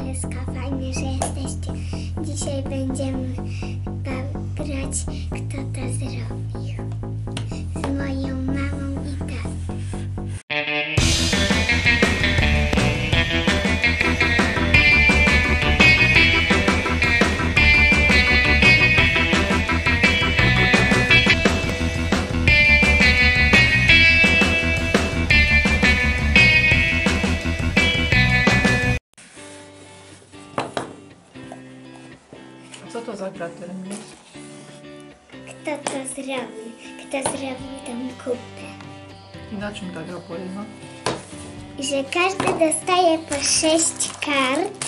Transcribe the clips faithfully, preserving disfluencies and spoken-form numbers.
Agnieszka, fajnie, że jesteście. Dzisiaj będziemy grać, kto to zrobił. Z moją mamą i tatą. Co to za gra teraz jest? Kto to zrobił? Kto zrobił tą kupę? I na czym ta gra polega? Że każdy dostaje po sześć kart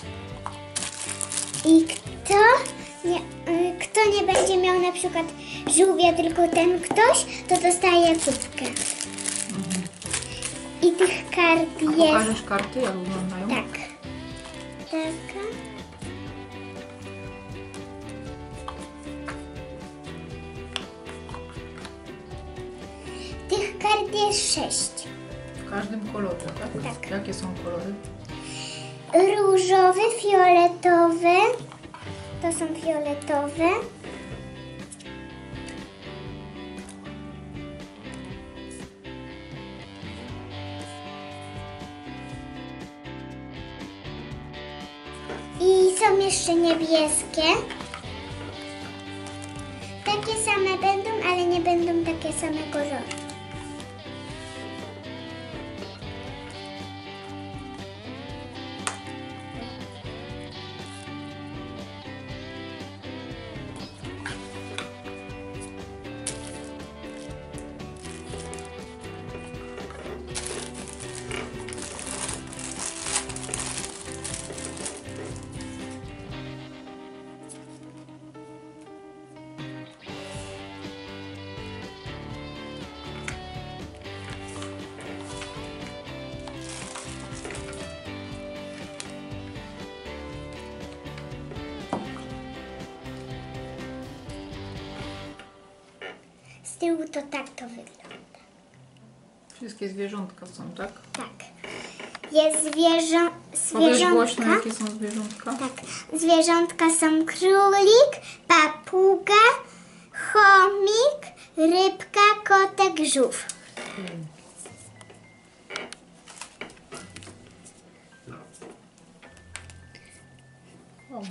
i kto nie, y, kto nie będzie miał na przykład żółwia, tylko ten ktoś, to dostaje kubkę. Mhm. I tych kart jest... Pokażesz karty, jak wyglądają? Tak. Taka. Tych kart jest sześć. W każdym kolorze, tak? Tak. Jakie są kolory? Różowy, fioletowy. To są fioletowe. I są jeszcze niebieskie. Takie same będą, ale nie będą takie same kolory. Z tyłu to tak to wygląda. Wszystkie zwierzątka są, tak? Tak. Jest zwierzę... Powiedz zwierzątka. głośno, jakie są zwierzątka? Tak. Zwierzątka są królik, papuga, chomik, rybka, kotek, żółw. Hmm. O.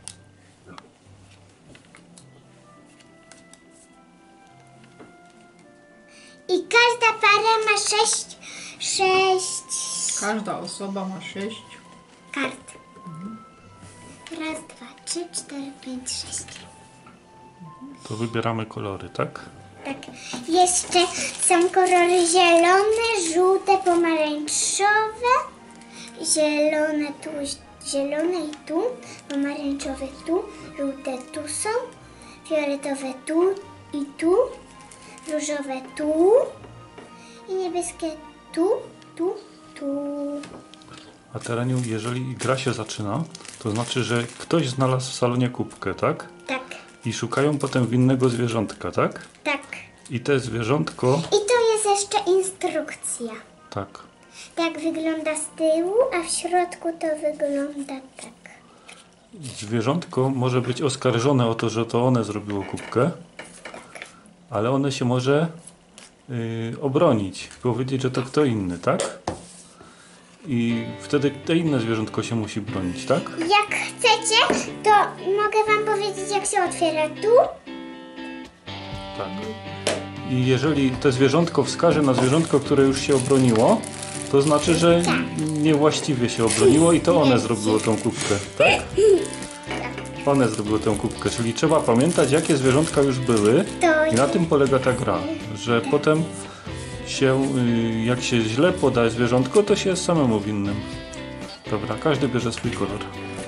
I każda para ma sześć, sześć Każda osoba ma sześć. kart. Raz, dwa, trzy, cztery, pięć, sześć. To wybieramy kolory, tak? Tak. Jeszcze są kolory zielone, żółte, pomarańczowe, zielone tu, zielone i tu, pomarańczowe tu, żółte tu są, fioletowe tu i tu, różowe tu i niebieskie tu, tu, tu. A Tereniu, jeżeli gra się zaczyna, to znaczy, że ktoś znalazł w salonie kubkę, tak? Tak, I szukają potem winnego zwierzątka, tak? tak. I te zwierzątko, I to jest jeszcze instrukcja. tak. Tak wygląda z tyłu, a w środku to wygląda tak. Zwierzątko może być oskarżone o to, że to one zrobiło kubkę, ale one się może yy, obronić, powiedzieć, że to kto inny, tak? I wtedy te inne zwierzątko się musi bronić, tak? Jak chcecie, to mogę wam powiedzieć, jak się otwiera tu. Tak. I jeżeli to zwierzątko wskaże na zwierzątko, które już się obroniło, to znaczy, że niewłaściwie się obroniło i to one zrobiło tą kubkę, tak? One zrobiły tę kubkę, czyli trzeba pamiętać, jakie zwierzątka już były i na tym polega ta gra, że potem się, jak się źle poda zwierzątko, to się jest samemu winnym. Dobra, każdy bierze swój kolor.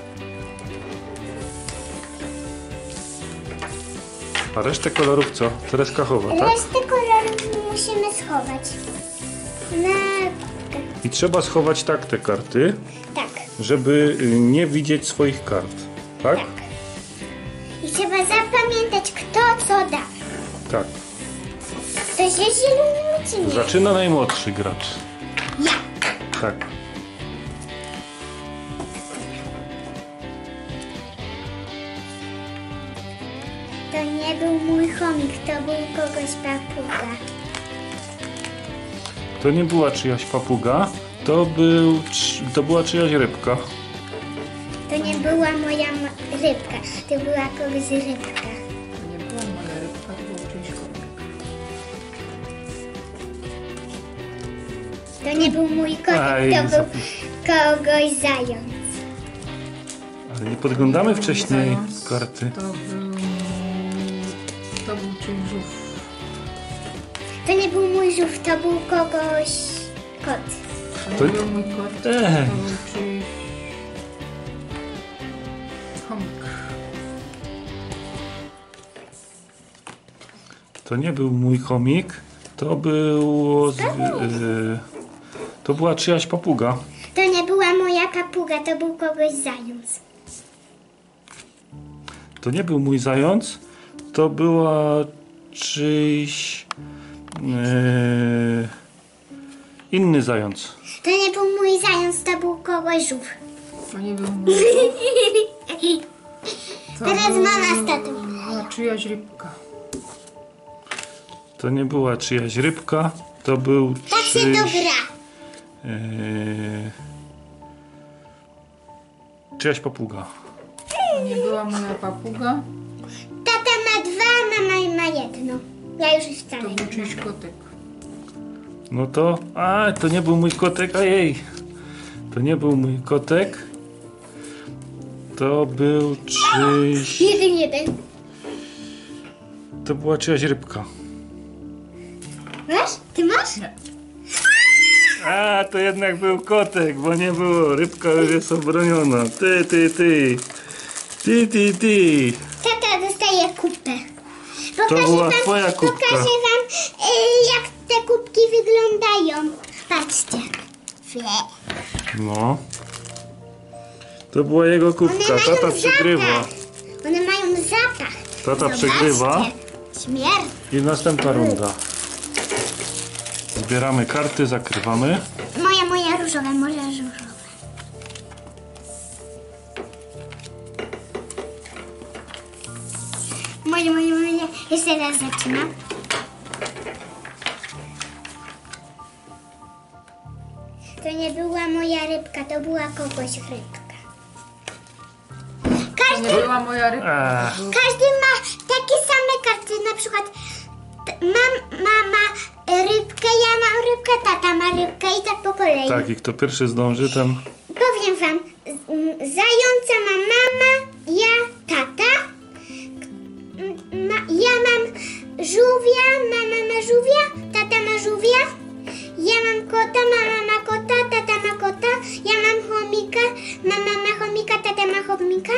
A resztę kolorów co? Tereska chowa, tak? Resztę kolorów musimy schować. Na kubkę. I trzeba schować tak te karty, Tak, żeby nie widzieć swoich kart, tak? tak. I trzeba zapamiętać, kto co da. Tak. Ktoś jest zielony czy nie? Zaczyna najmłodszy gracz. Ja. Tak. To nie był mój chomik, to był kogoś papuga. To nie była czyjaś papuga, to, był, to była czyjaś rybka. To nie była moja ma- rybka, to była kogoś rybka. To nie była moja rybka, to był czyjś chomik. To nie był mój kotek, Aj, to był zapisz. kogoś zając. Ale nie podglądamy To był wcześniej zając, karty. To był... To był czyjś żółw. To nie był mój żółw, to był kogoś kot. To nie To- był mój kot, Ej. to był czyjś... chomik. To nie był mój chomik, to było... Z, yy, to była czyjaś papuga. To nie była moja papuga, to był kogoś zając. To nie był mój zając, to była czyjś... Yy, inny zając. To nie był mój zając, to był kogoś żółw. To nie był mój żółw. To Teraz był- mama z tatą. była czyjaś rybka. To nie była czyjaś rybka, to był Tak się to czyjś... gra. Yy, czyjaś papuga. To nie była moja papuga, Tata ma dwa, mama ma jedno. Ja już wcale to nie był mam. czyjś kotek. No to... A, to nie był mój kotek, ojej. To nie był mój kotek. To był czyjś... Jeden, jeden. To była czyjaś rybka. Masz? Ty masz? Nie. A, to jednak był kotek, bo nie było. Rybka już jest obroniona. Ty, ty, ty. Ty, ty, ty. Tata dostaje kupę. To była twoja kubka. Pokażę wam, y, jak te kubki wyglądają. Patrzcie. Fle. No. To była jego kubka. One mają Tata przegrywa. zapach. One mają zapach. Tata Zobaczcie. przegrywa. Śmierć. I następna runda. Zbieramy karty, zakrywamy. Moja, moja różowa, może różowa. Moje, moje, moje. Jeszcze raz zaczynam. To nie była moja rybka, to była kogoś rybka. To Każdy, nie była moja rybka. Ech. To był... każdy ma takie same karty, na przykład t- mam, mama rybkę, ja mam rybkę, tata ma rybkę i tak po kolei. Tak, i kto pierwszy zdąży, ten... Powiem wam, z- m, zająca ma mama, ja tata, M- ma, ja mam żółwia, mama ma żółwia, tata ma żółwia, ja mam kota, mama ma kota, tata ma kota, ja mam chomika, mama ma chomika, tata ma chomika,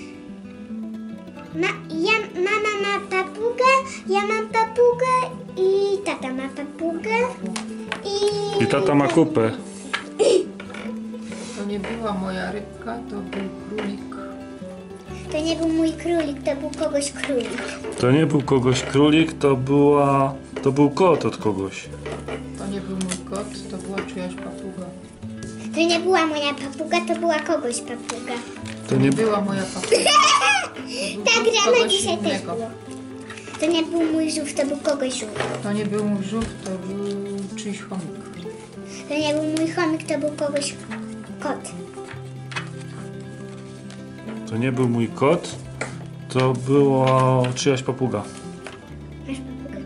ma, ja, mama ma papugę, ja mam papugę i tata ma papugę i... I tata ma kupę. To nie była moja rybka, to był królik. To nie był mój królik, to był kogoś królik. To nie był kogoś królik, to była... To był kot od kogoś. To nie był mój kot, to była czyjaś papuga. To nie była moja papuga, to była kogoś papuga. To Nie nie... była moja papuga. To był Ta żółw gra na kogoś dzisiaj też innego. było. To nie był mój żółw, to był kogoś żółw. To nie był mój żółw, to był czyjś chomik. To nie był mój chomik, to był kogoś kot. To nie był mój kot, to była czyjaś papuga. Masz papugę?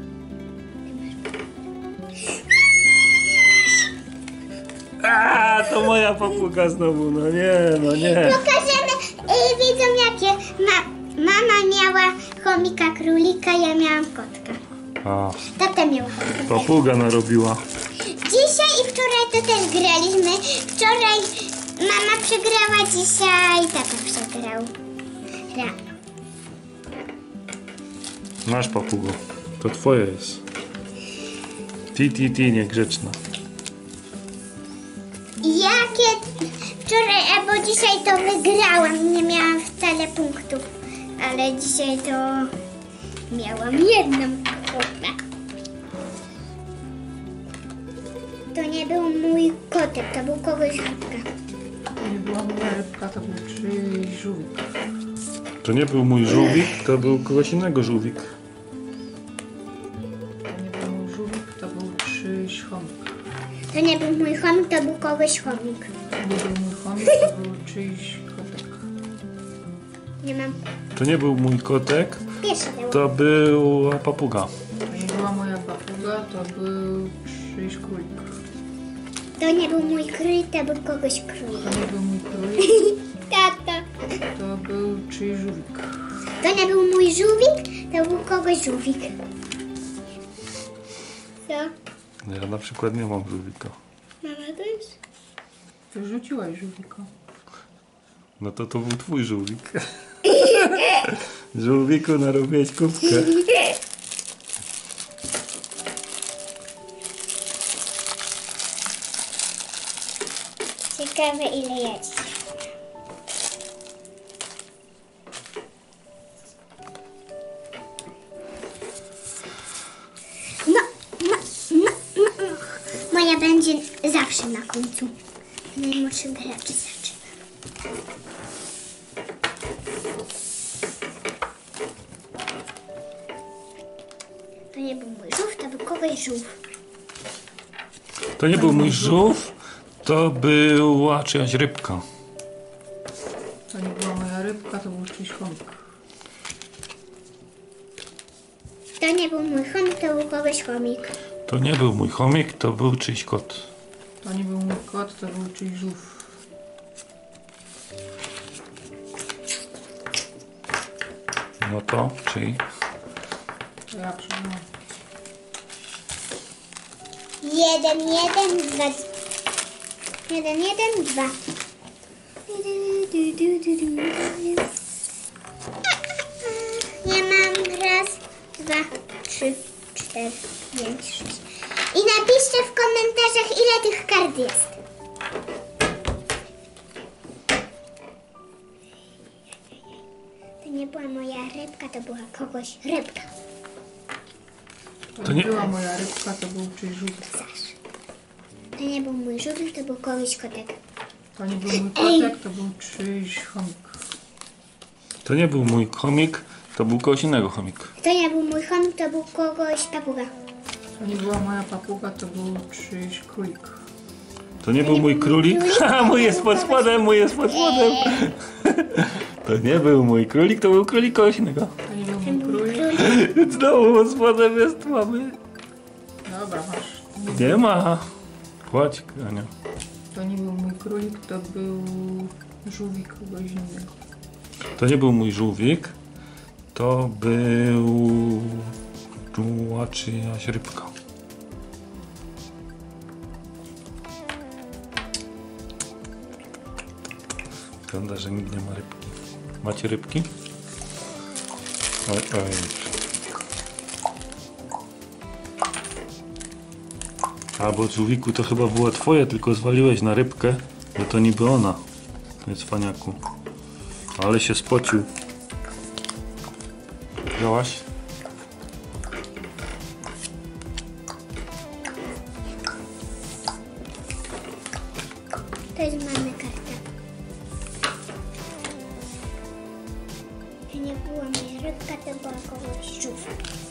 A, to moja papuga znowu, no nie, no nie. Pokażemy y, widzom jakie. Ma, mama miała chomika królika, ja miałam kotka. A, Tata miał kotka. papuga narobiła. Dzisiaj i wczoraj to też graliśmy. Wczoraj mama przegrała, dzisiaj tata przegrał. Ra. Masz papugo, to twoje jest. Ti, ti, ti, niegrzeczna. Jakie wczoraj albo dzisiaj to wygrałam, nie miałam wcale punktów, ale dzisiaj to miałam jedną kupę. To nie był mój kotek, to był kogoś rybka. To nie była moja rybka, to był czyjś żółwik. To nie był mój żółwik, to był kogoś innego żółwik. To nie był mój żółwik, to był czyjś chomik. To nie był mój chomik, to był kogoś chomik. To nie był mój chomik, to był czyjś kotek. Nie mam. To nie był mój kotek, Pierwsze było. to była papuga. To nie była moja papuga, to był czyjś królik. To nie był mój krój, to był kogoś krój. To nie był mój królik, Tata. to był czyjś żółwik. To nie był mój żółwik, to był kogoś żółwik. Co? Ja na przykład nie mam żółwika. Mama też? Ty rzuciłaś żółwika. No to to był twój żółwik. Żółwiku, narobiłeś kubkę. Ciekawe ile jest. No, no, no, no, no. Moja będzie zawsze na końcu. Najmłodszy gracz zaczyna. To nie był mój żółw, to był kogoś żółw. To nie był mój żółw, to była czyjaś rybka. To nie była moja rybka, to był czyjś chomik. To nie był mój chomik, to był kogoś chomik. To nie był mój chomik, to był czyjś kot. To nie był mój kot, to był czyjś żółw. No to czyj? To ja przyznam. Jeden, jeden, dwa. Jeden, jeden, dwa. Ja mam raz, dwa, trzy, cztery, pięć, sześć. I napiszcie w komentarzach, ile tych kart jest. To nie była moja rybka, to była kogoś rybka. To, To nie nie- była moja rybka, to był czyjś żółwik. Zasz. To nie był mój żółwik, to był kogoś kotek. To nie był mój kotek, to był czyjś chomik. To nie był mój chomik, to był kogoś innego chomik. To nie był mój chomik, to był kogoś papuga. To nie była moja papuga, to był czyjś królik. To nie był mój królik. Ha, mój jest pod spodem, mój jest pod spodem. To nie był mój królik, to był królik kogoś innego. To nie był mój królik. Znowu pod spodem jest mamy. Dobra, masz. Nie ma. Kładź, Ania. To nie był mój królik, to był żółwik kogoś innego. To nie był mój żółwik, to była czyjaś rybka. Wygląda, że nikt nie ma rybki. Macie rybki? Oj, oj. Albo żółwiku to chyba była twoja, tylko zwaliłeś na rybkę, że to niby ona. Jest cwaniaku. Ale się spocił. Wziąłaś? To jest mamy karta. To nie była moja rybka, to była kogoś żółw.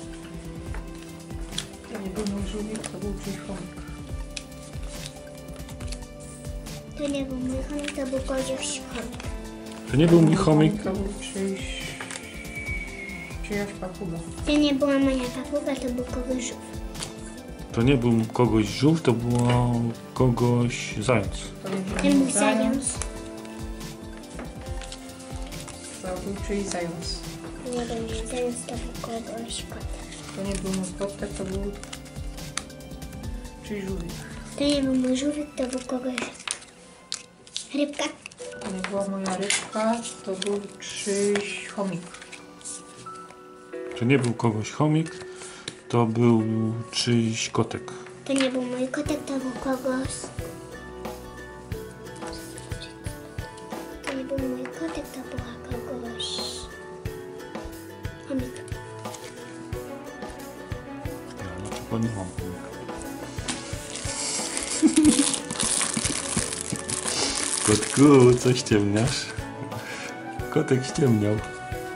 To nie był mój żółwik, to był czyjś chomik. To nie był mój chomik, to był kogoś chomik. To nie był mój chomik. To był czyjś... czyjaś papuga. To nie była moja papuga, to był kogoś żółw. To nie był kogoś żółw, to było kogoś zając. To nie był To był mój zając. To był czyjś zając. To nie był mój zając, to był kogoś kot. To nie był mój kotek, to był czyjś żółwik. To nie był mój żółwik, to był kogoś rybka. To nie była moja rybka, to był czyjś chomik. To nie był kogoś chomik, to był czyjś kotek. To nie był mój kotek, to był kogoś... To nie był mój kotek, to była kogoś... chomik. Ja na przykład nie mam chomika. Kotku, co ściemniasz? Kotek ściemniał.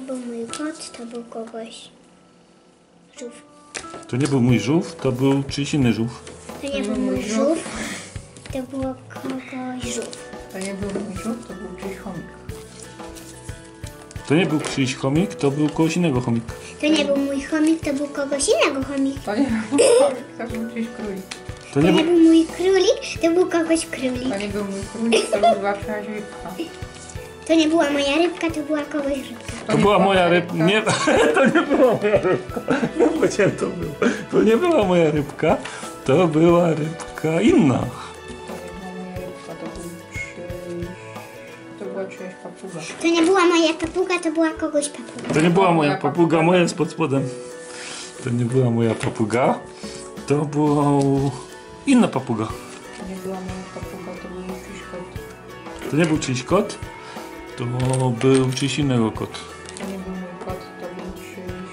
był mój kot, to był kogoś żółw. To nie był mój żółw, to był czyjś inny żółw. To nie był mój żółw, to było kogoś żółw. To nie był mój żółw, to był czyjś chomik. To nie był czyjś chomik, to był kogoś innego chomik. To nie był mój chomik, to był kogoś innego chomik. To nie był mój chomik, to był czyjś królik. To To nie nie był... był mój królik, to był kogoś królik. To nie był mój królik, to była czyjaś rybka. To nie była moja rybka, to była kogoś rybka. To była moja rybka. Nie, to nie była moja rybka. Powiedziałem, to było. To nie była moja rybka, to była rybka inna. To nie była moja rybka, to był czyjś... To była czyjaś papuga. To nie była moja papuga, to była kogoś papuga. To nie była moja papuga, moja jest pod spodem. To nie była moja papuga, to była inna papuga. To nie była moja papuga, to był czyjś kot. To nie był czyjś kot, to był czyjś innego kot. To nie był mój kot, to był czyjś...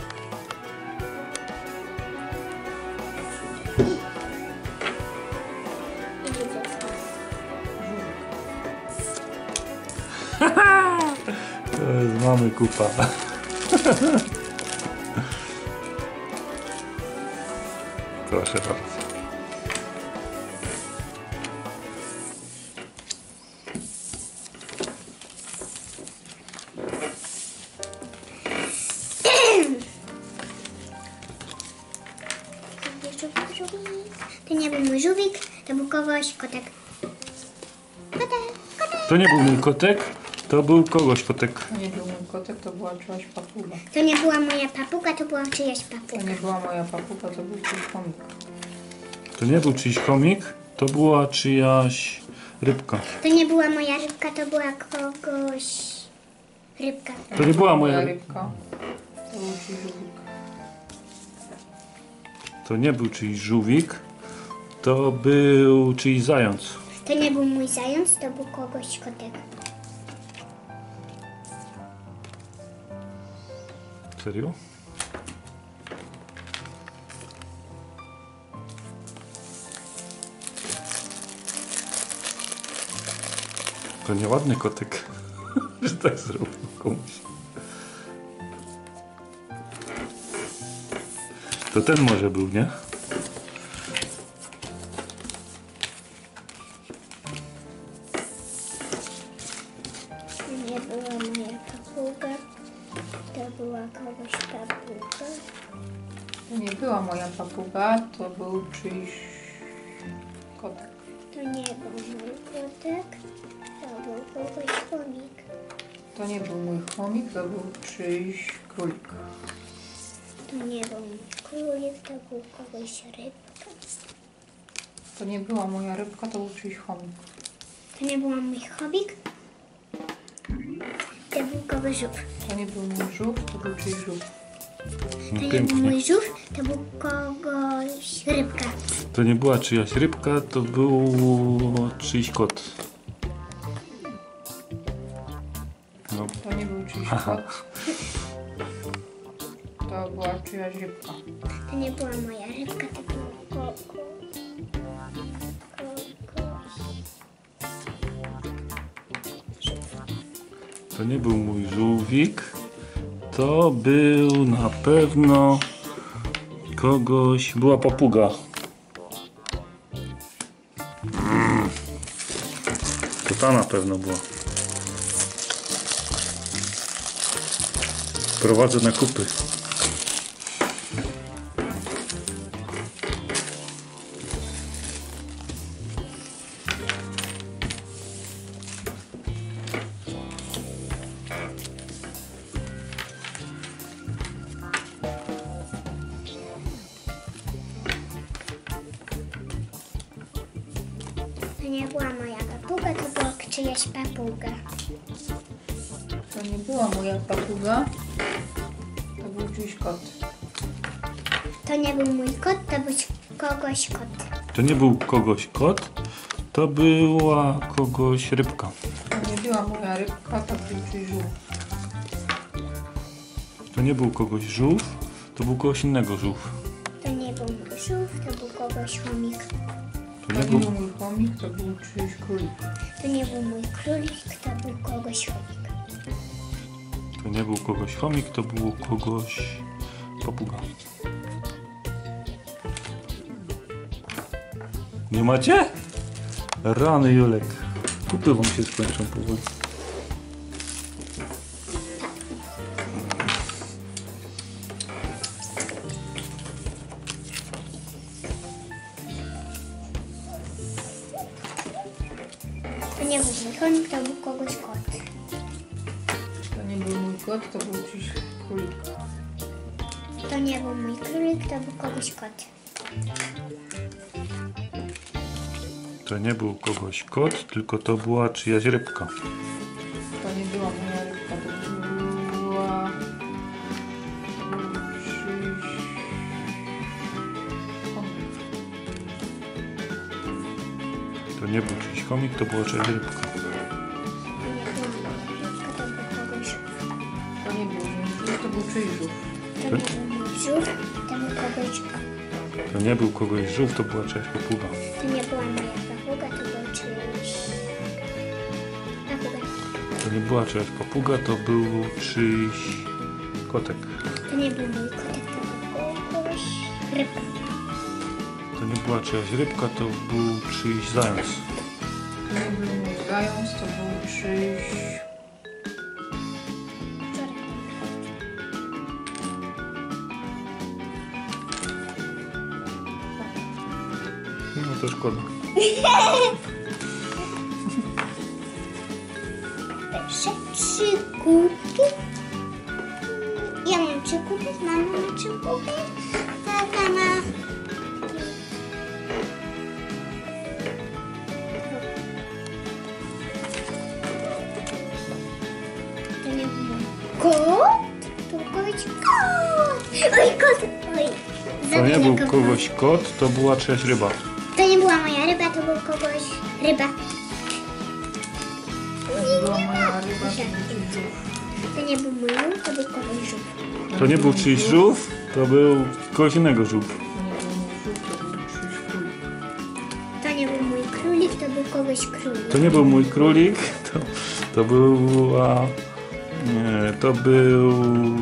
To jest mamy kupa. Proszę bardzo. To nie był mój żółwik, to był kogoś kotek. Kotek, kotek. To nie był mój kotek, to był kogoś kotek. To nie był mój kotek, to była czyjaś papuga. To nie była moja papuga, to była czyjaś To papuga. nie była moja papuga, to był czyjś chomik. To nie był czyjś chomik, to była czyjaś rybka. To nie była moja rybka, to była kogoś rybka. To nie była moja rybka. To był czyjś żółwik. To nie był czyjś żółwik, to był czyjś zając. To nie był mój zając, to był kogoś kotek. Serio? To nieładny kotek, że tak zrobił komuś. To ten może był, nie? To nie była moja papuga, to była kogoś papuga. To nie była moja papuga, to był czyjś kotek. To nie był mój kotek, to był kogoś chomik. To nie był mój chomik, to był czyjś królik. To nie był mój królik, to był kogoś rybka. To nie była moja rybka, to był czyjś chomik. To nie był mój chomik, to był kogoś żółw. To nie był mój żółw, to był czyjś żółw. To nie był Pięknie. mój żółw, to był kogoś rybka. To nie była czyjaś rybka, to był czyjś kot. No, To nie był czyjś kot. To była czyjaś rybka. To nie była moja rybka, to był kogoś. kogoś. to nie był mój żółwik, to był na pewno kogoś, była papuga. Mm. To ta na pewno była. Prowadzę na kupy. To nie była moja papuga, to była czyjaś papuga. To nie była moja papuga, to był czyjś kot. To nie był mój kot, to był kogoś kot. To nie był kogoś kot, to była kogoś rybka. To nie była moja rybka, to był czyjś żółw. To nie był kogoś żółw, to był kogoś innego żółw. To nie był mój żółw, to był kogoś chomik. To To nie nie był, był mój chomik, to był czyjś królik. To nie był mój królik, to był kogoś chomik. To nie był kogoś chomik, to był kogoś papuga. Nie macie? Rany Julek. Kupy wam się skończą powoli. To nie był mój konik, to był kogoś kot. To nie był mój kot, to był czyjś królik. To nie był mój królik, to był kogoś kot. To nie był kogoś kot, tylko to była czyjaś rybka. To nie była moja rybka, to była... czyjś... chomik. To nie był czyjś chomik, to była czyjaś rybka. To nie była moja rybka, to był kogoś. To nie był mój żółw, to był czyjś żółw. To nie był mój żółw, to był kogoś. To nie był kogoś żółw, to była czyjaś papuga. To nie była moja papuga, to był czyjś... papuga. To nie była czyjaś papuga, to był czyjś kotek. To nie był mój kotek, to był kogoś rybka. To nie była czyjaś rybka, to był czyjś zając. To nie był mój zając, to był czyjś... No to szkoda. Pierwsze trzy kubki. Ja mam trzy kubki, mama ma trzy kubki, tata ma... To nie był mój kot, to był kogoś kot. Oj, kot, oj. To nie był Zabiję go. kogoś kot, to była czyjaś ryba. To nie była moja ryba, to był kogoś ryba. To nie była moja ryba, to był czyjś żółw. To nie był mój żółw, to był kogoś żółw. To nie był czyjś żółw, to był kogoś innego żółw. To nie był mój żółw, to był czyjś królik. To nie był mój królik, to był kogoś królik. To nie był mój królik, to, to była... Nie, to był...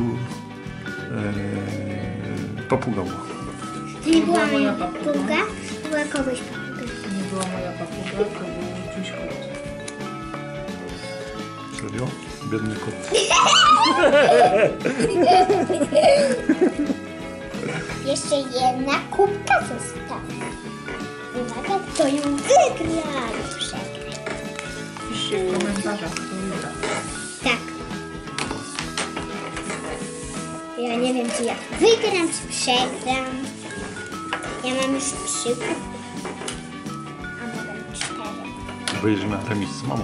E, papuga była. To nie była była moja moja papuga. papuga, to była kogoś papuga. To nie była moja papuga, to był czyjś kot. Serio? Biedny kot. Jeszcze jedna kubka została. Uwaga, kto ją wygra lub przegra. Piszcie w komentarzach, kto wygra. Tak. Ja nie wiem, czy ja wygram, czy przegram. Ja mam już trzy kubki. A mogę cztery. Będziesz miał remis z mamą.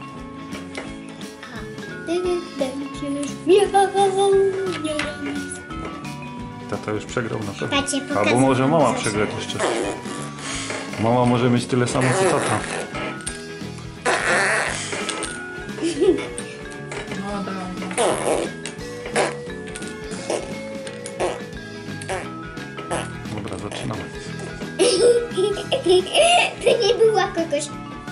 A ty będziesz miał remis. Tata już przegrał na pewno. Tacie, Albo pokazuję może mama wam przegrać jeszcze. Mama może mieć tyle samo co tata. No dawaj. Dobra, zaczynamy. To nie była kogoś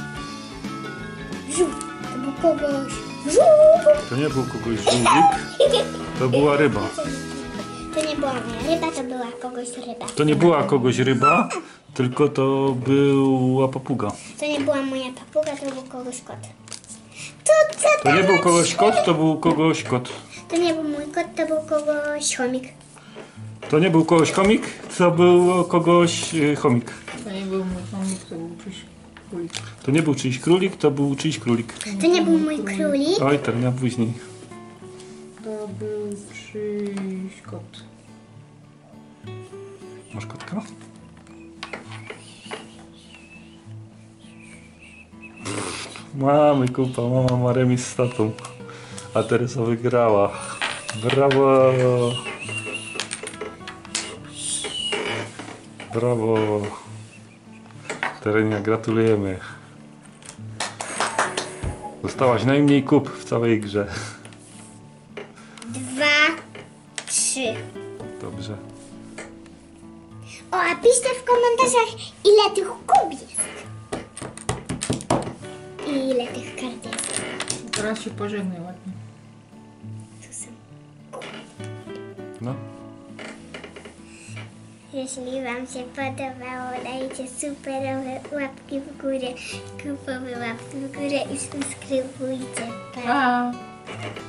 żółw, to był kogoś żółw. To nie był kogoś żółwik, to była ryba. To nie była moja ryba, to była kogoś ryba. To nie była kogoś ryba, tylko to była papuga. To nie była moja papuga, to był kogoś kot. To, co To nie był kogoś kot, to był kogoś kot. To nie był mój kot, to był kogoś chomik. To nie był kogoś komik, to był kogoś y, chomik. To nie był mój chomik, to był czyjś królik. To nie był czyjś królik, to był czyjś królik. To nie był mój królik. Oj, ten ja później. To był czyjś kot. Masz kotka? Mamy kupa, mama ma remis z tatą. A Teresa wygrała. Brawo! Brawo! Terenia, gratulujemy. Dostałaś najmniej kup w całej grze. Dwa, trzy. Dobrze. O, a piszcie w komentarzach, ile tych kub jest. I ile tych kart jest. Teraz się pożegnaj ładnie. To No. Jeśli Wam się podobało, dajcie superowe łapki w górę, kupowe łapki w górę i subskrybujcie. Pa! Pa!